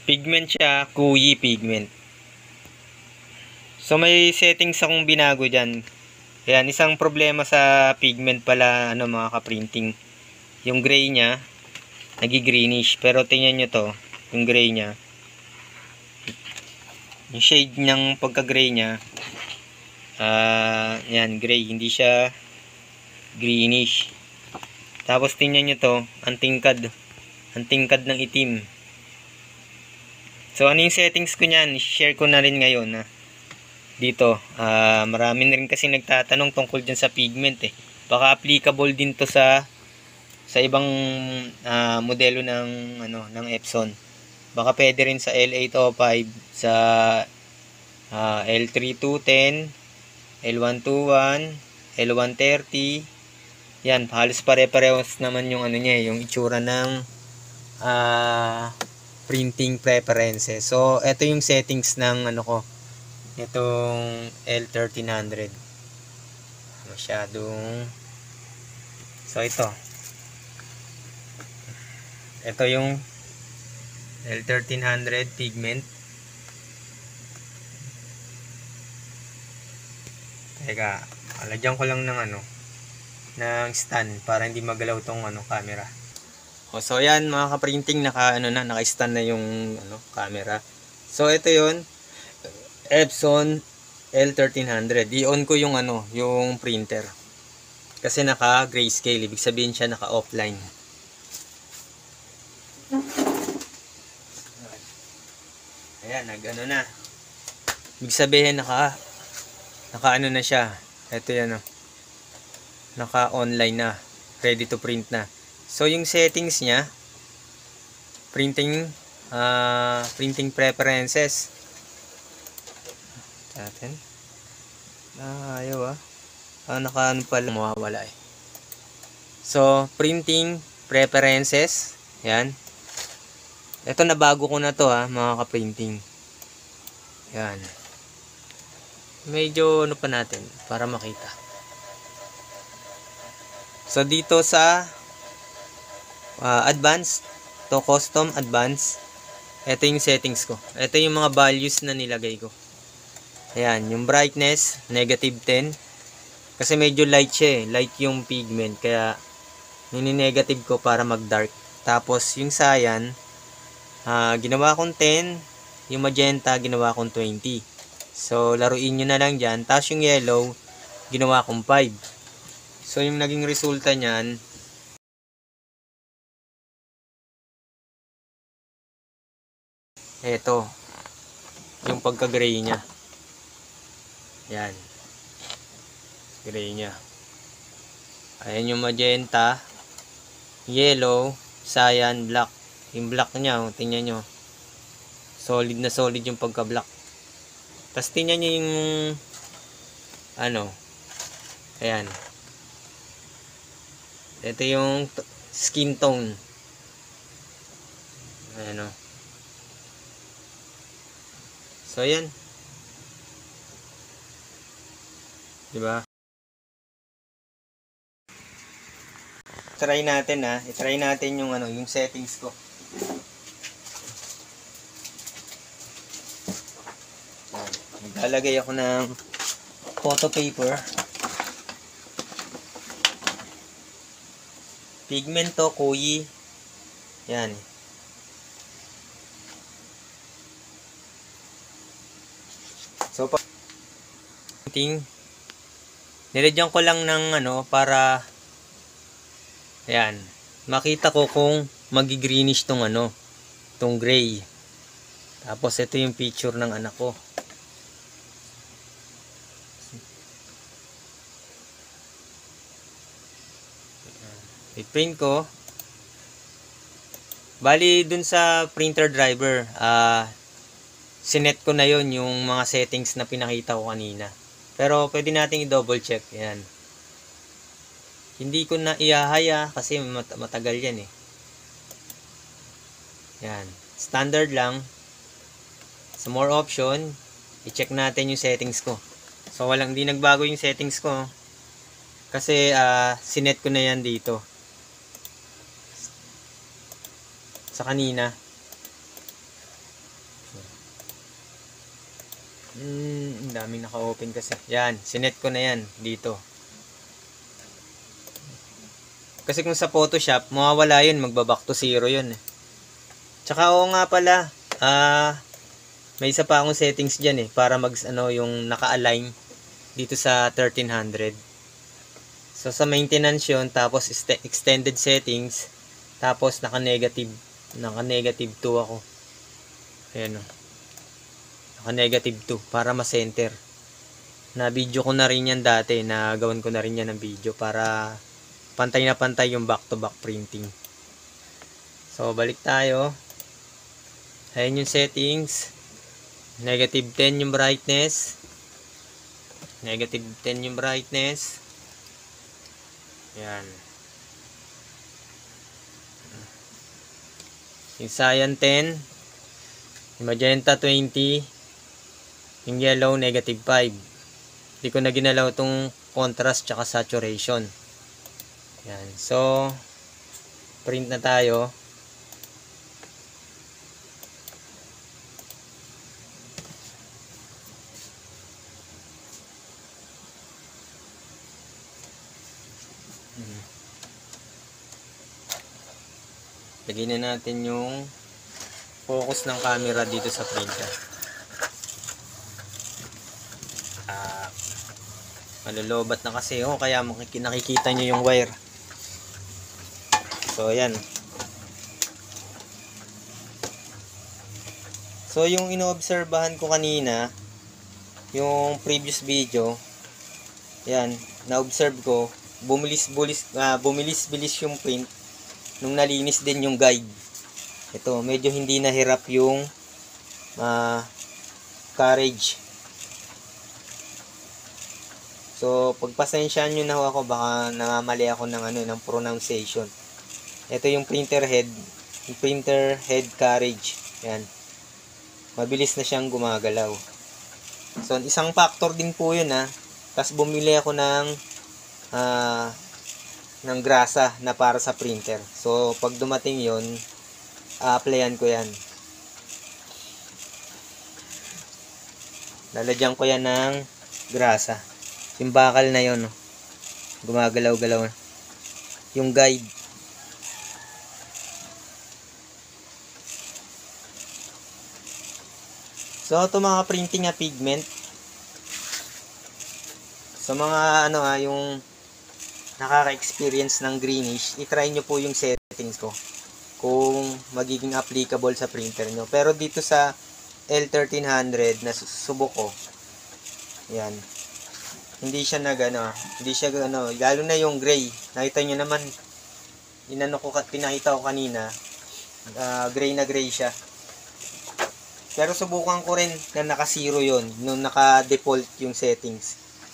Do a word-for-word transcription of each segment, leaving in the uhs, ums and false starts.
Pigment siya, kuyi pigment. So may settings akong binago dyan. Ayan, isang problema sa pigment pala, ano mga ka-printing. Yung gray niya, nagi-greenish. Pero tingnan nyo to, yung gray niya. Yung shade ng pagka-gray niya, ah, uh, yan, gray. Hindi siya greenish. Tapos tingnan nyo to, ang tingkad. Ang tingkad ng itim. So, ano yung settings ko niyan? Share ko na rin ngayon. Ha? Dito. Uh, marami na rin kasi nagtatanong tungkol dyan sa pigment. Eh. Baka applicable din to sa sa ibang uh, modelo ng, ano, ng Epson. Baka pwede rin sa L eight oh five, sa uh, L three two ten, L one twenty-one, L one thirty. Yan. Halos pare-parehos naman yung, ano niya, yung itsura ng ah... Uh, printing preferences. So, ito yung settings ng ano ko. Itong L thirteen hundred. Masyadong So, ito. Ito yung L thirteen hundred pigment. Teka, alagyan ko lang ng ano, ng stand para hindi magalaw tong ano, camera. O, so yan mga ka-printing, naka ano na, naka-stand na yung ano, camera. So ito yun, Epson L thirteen hundred. I-on ko yung ano, yung printer. Kasi naka grayscale, ibig sabihin siya naka offline. Ayan, nag ano na. Ibig sabihin naka naka ano na siya. Ito yan oh. Naka online na, ready to print na. So, yung settings niya, printing, uh, printing preferences. Natin. Ah, ayaw ah. Ah, naka ano pala, mawawala eh. So, printing preferences. Yan. Ito, nabago ko na to ha, mga ka-printing. Yan. Medyo ano pa natin, para makita. So, dito sa Uh, advanced to custom advanced, ito yung settings ko. Ito yung mga values na nilagay ko. Ayan, yung brightness negative ten kasi medyo light siya eh. Light yung pigment, kaya nini-negative ko para mag-dark. Tapos yung cyan, uh, ginawa kong ten. Yung magenta ginawa kong twenty. So laruin nyo na lang dyan. Tapos yung yellow ginawa kong five. So yung naging resulta nyan, ito, yung pagka-gray niya. Yan. Gray niya. Ayan yung magenta, yellow, cyan, black. Yung black niya, oh, tingnan nyo. Solid na solid yung pagka-black. Tapos tingnan nyo yung, ano, ayan. Ito yung skin tone. Ayan o. So, ayan. Diba? Try natin ha. I-try natin yung ano, yung settings ko. Maglalagay ako ng photo paper. Pigment to, kuyi. Yan. So, printing, nilagyan ko lang ng ano, para, ayan, makita ko kung magi-greenish tong ano, tong gray. Tapos, ito yung picture ng anak ko. I-print ko. Bali, dun sa printer driver, ah, uh, sinet ko na yon yung mga settings na pinakita ko kanina. Pero pwede nating i-double check. Yan. Hindi ko na iahaya kasi mat matagal yan eh. Yan. Standard lang. Sa more option, i-check natin yung settings ko. So walang di nagbago yung settings ko. Kasi uh, sinet ko na yan dito. Sa kanina. Hmm, daming naka-open kasi. Yan, sinet ko na yan dito. Kasi kung sa Photoshop, mawawala yun, magbaback to zero yun. Tsaka oo nga pala, ah, may isa pa akong settings dyan eh, para mag, ano, yung naka-align dito sa thirteen hundred. So sa maintenance yun, tapos extended settings, tapos naka-negative, naka-negative two ako. Ayan o. Naka-negative two, para ma-center. Na video ko na rin yan dati, na gawin ko na rin yan ng video, para pantay na pantay yung back-to-back printing. So, balik tayo. Ayan yung settings. Negative ten yung brightness. Negative ten yung brightness. Ayan. Yung cyan ten. Yung magenta twenty. Yung yellow negative five. Hindi ko na ginalaw itong contrast tsaka saturation. Yan. So, print na tayo. Hmm. Lagyan na natin yung focus ng camera dito sa printer. Ah, malolobat na kasi oh, kaya nakikita nyo yung wire. So, ayan. So, yung inoobserbahan ko kanina, yung previous video, ayan, na-observe ko, bumilis-bulis, uh, bumilis-bilis yung print, nung nalinis din yung guide. Ito, medyo hindi nahirap yung uh, carriage. So, pagpasensyaan nyo na ako, baka namamali ako ng, ano, ng pronunciation. Ito yung printer head, yung printer head carriage. Yan. Mabilis na siyang gumagalaw. So, isang factor din po yun ha. Tapos bumili ako ng uh, ng grasa na para sa printer. So, pag dumating yun, a-applyan ko yan. Lalagyan ko yan ng grasa. Yung bakal na yun, no? Gumagalaw-galaw na. Yung guide. So, ito mga printing na pigment. Sa mga ano ha, yung nakaka-experience ng Greenish, i-try nyo po yung settings ko kung magiging applicable sa printer nyo. Pero dito sa L thirteen hundred na subok ko, yan, hindi siya nag ano, hindi siya ano, lalo na yung gray. Nakita nyo naman, inano ko, pinakita ko kanina, uh, gray na gray siya. Pero subukan ko rin na naka-zero yun, nung naka-default yung settings.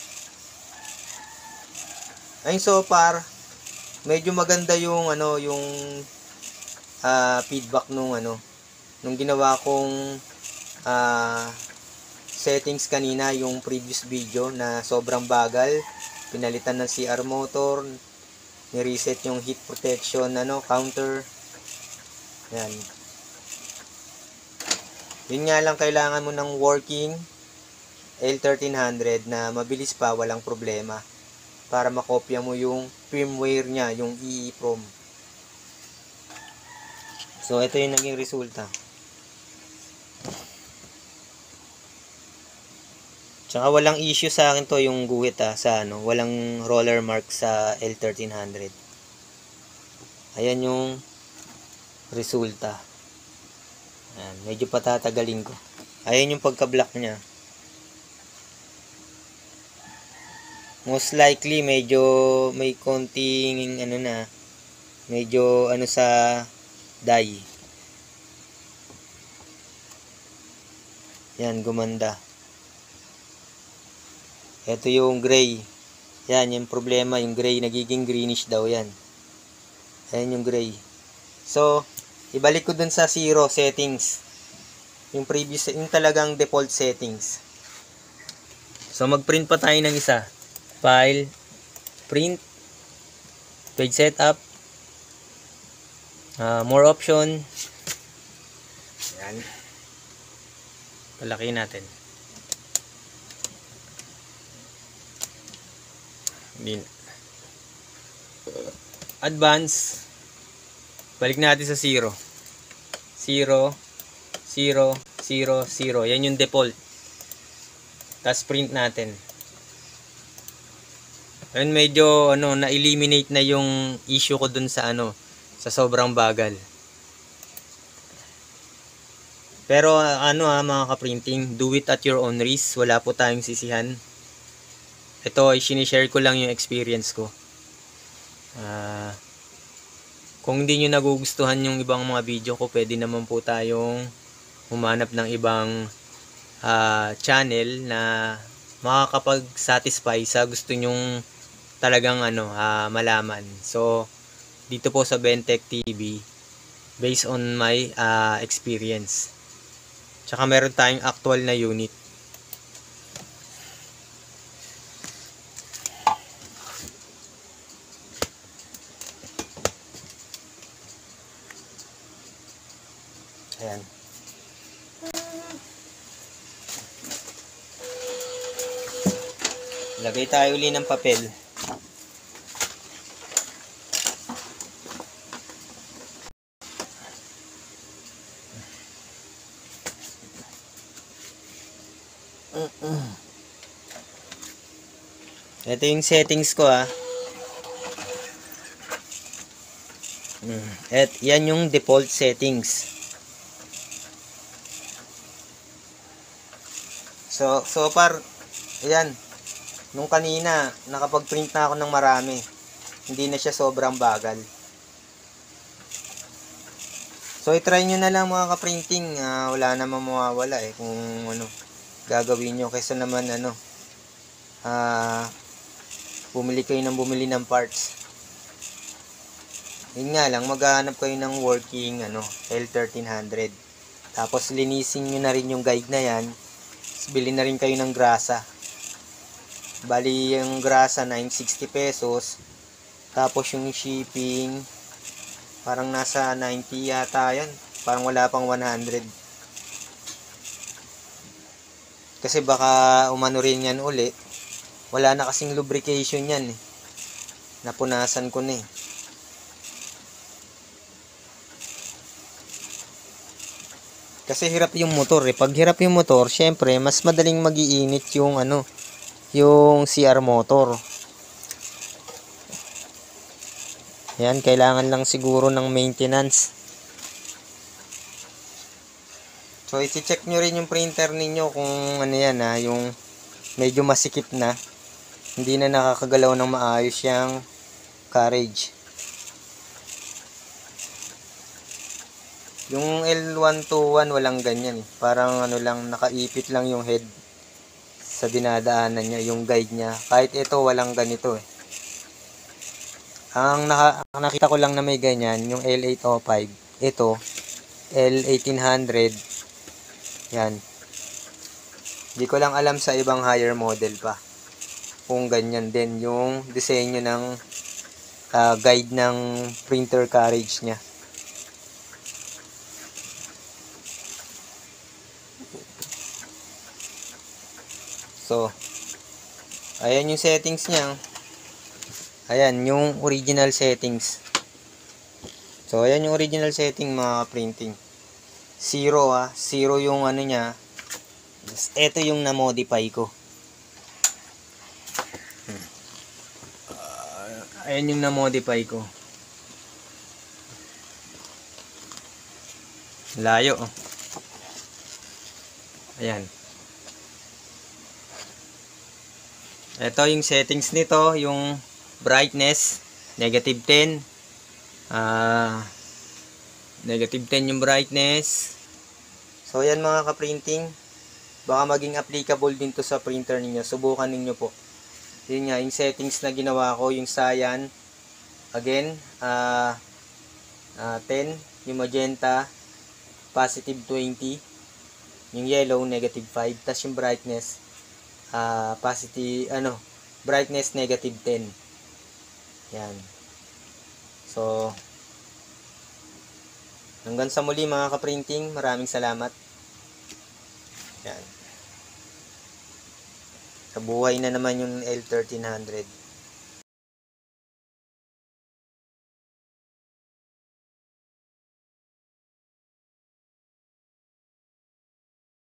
Ayun, so far, medyo maganda yung ano, yung uh, feedback nung ano, nung ginawa kong uh, settings kanina, yung previous video na sobrang bagal. Pinalitan ng C R motor, ni-reset yung heat protection ano, counter. Yan. Yun nga lang, kailangan mo ng working L thirteen hundred na mabilis pa, walang problema, para makopya mo yung firmware niya, yung E E P R O M. So, ito yung naging resulta. Tsaka walang issue sa akin to, yung guhit ha, sa ano, walang roller mark sa L thirteen hundred. Ayan yung resulta. Ayan, medyo patatagalin ko. Ayan yung pagka-black niya. Most likely medyo may konting ano na, medyo ano sa dye. Yan, gumanda. Ito yung gray. Yan, yung problema, yung gray nagiging greenish daw yan. Ayan yung gray. So, ibalik ko dun sa zero settings. Yung previous, yung talagang default settings. So, mag-print pa tayo ng isa. File, print, page setup, uh, more option. Yan. Palaki natin. Hindi na. Advance. Balik natin sa zero. zero, zero, zero, zero. Yan yung default. Tapos print natin. Ayun, medyo ano, na-eliminate na yung issue ko dun sa ano, sa sobrang bagal. Pero ano ha mga ka-printing, do it at your own risk. Wala po tayong sisihan. Ito ay sinishare ko lang yung experience ko. Ah, uh, kung hindi nyo nagugustuhan yung ibang mga video ko, pwede naman po tayong humanap ng ibang uh, channel na makakapag-satisfy sa gusto nyong talagang ano, uh, malaman. So, dito po sa BHENTECH T V, based on my uh, experience. Tsaka meron tayong actual na unit. Ayan. Lagay tayo uli ng papel. Ito yung settings ko ah. At yan yung default settings. So, so far, ayan. Nung kanina, nakapag-print na ako ng marami. Hindi na siya sobrang bagal. So, i-try nyo na lang mga ka-printing. Uh, wala namang mawawala eh. Kung ano, gagawin nyo. Kaysa naman ano, ah, uh, bumili kayo ng bumili ng parts. Yun nga lang, maghahanap kayo ng working ano, L thirteen hundred. Tapos linisin nyo na rin yung guide na yan. Bili na rin kayo ng grasa. Bali yung grasa nine sixty pesos. Tapos yung shipping parang nasa ninety yata yan. Parang wala pang one hundred. Kasi baka umano rin yan uli. Wala na kasing lubrication yan eh. Napunasan ko na eh. Kasi hirap yung motor eh. Pag hirap yung motor, syempre, mas madaling mag-iinit yung ano, yung C R motor. Yan, kailangan lang siguro ng maintenance. So, iti-check nyo rin yung printer ninyo kung ano yan ha, yung medyo masikip na. Hindi na nakakagalaw ng maayos yung carriage. Yung L one twenty-one walang ganyan eh. Parang ano lang, nakaipit lang yung head sa dinadaanan niya, yung guide niya. Kahit ito walang ganito eh. Ang, naka, ang nakita ko lang na may ganyan, yung L eight oh five. Ito, L eighteen hundred. Yan. Hindi ko lang alam sa ibang higher model pa. Kung ganyan din yung disenyo ng uh, guide ng printer carriage niya. So, ayan yung settings niya. Ayan, yung original settings. So, ayan yung original setting mga printing. Zero ah. Zero yung ano niya. Ito yung na-modify ko. Uh, ayan yung na-modify ko. Layo oh. Ayan. Ito yung settings nito, yung brightness, negative ten. Ah, negative ten yung brightness. So, yan mga ka-printing. Baka maging applicable din to sa printer ninyo. Subukan ninyo po. Yun nga, yung settings na ginawa ko, yung cyan. Again, ah, uh, ten. Yung magenta, positive twenty. Yung yellow, negative five. Tapos yung brightness, Uh, positive, ano, brightness negative ten. Yan. So, hanggang sa muli mga ka-printing, maraming salamat. Yan. Kabuhay na naman yung L thirteen hundred.